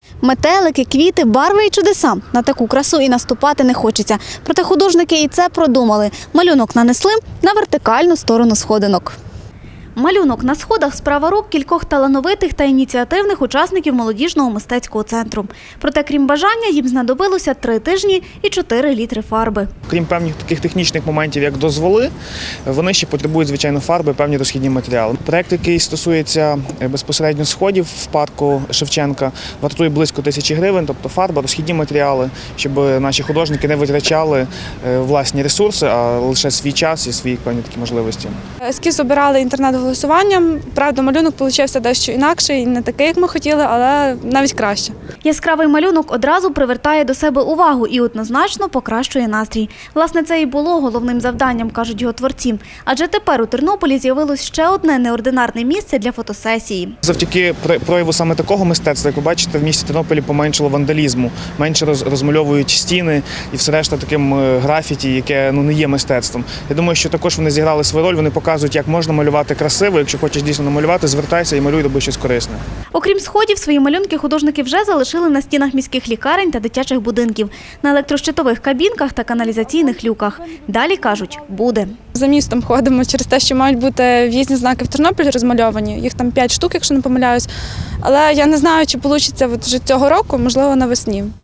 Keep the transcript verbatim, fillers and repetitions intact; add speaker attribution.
Speaker 1: Метелики, квіти, барви і чудеса. На таку красу і наступати не хочеться. Проте художники і це продумали. Малюнок нанесли на вертикальну сторону сходинок. Малюнок на сходах – справа рук кількох талановитих та ініціативних учасників молодіжного мистецького центру. Проте, крім бажання, їм знадобилося три тижні і чотири літри фарби.
Speaker 2: Крім певних таких технічних моментів, як дозволи, вони ще потребують, звичайно, фарби, певні розхідні матеріали. Проект, який стосується безпосередньо сходів в парку Шевченка, вартує близько тисячі гривень, тобто фарба, розхідні матеріали, щоб наші художники не витрачали власні ресурси, а лише свій час і свої певні такі можливості.
Speaker 3: Ескіз обирали інтернет-голосуванням. Правда, малюнок вийшов дещо інакший, не такий, як ми хотіли, але навіть краще.
Speaker 1: Яскравий малюнок одразу привертає до себе увагу і однозначно покращує настрій. Власне, це і було головним завданням, кажуть його творці. Адже тепер у Тернополі з'явилось ще одне неординарне місце для фотосесії.
Speaker 2: Завдяки прояву саме такого мистецтва, як ви бачите, в місті Тернополі поменшало вандалізму, менше розмальовують стіни і все решта таким графіті, яке ну, не є мистецтвом. Я думаю, що також вони зіграли свою роль, вони показують, як можна малювати красиво. Якщо хочеш дійсно намалювати, звертайся і малюй, роби щось корисне.
Speaker 1: Окрім сходів, свої малюнки художники вже залишили на стінах міських лікарень та дитячих будинків, на електрощитових кабінках та каналізаційних люках. Далі, кажуть, буде.
Speaker 3: За містом ходимо через те, що мають бути в'їзні знаки в Тернопіль розмальовані. Їх там п'ять штук, якщо не помиляюсь. Але я не знаю, чи вийде вже цього року, можливо, навесні.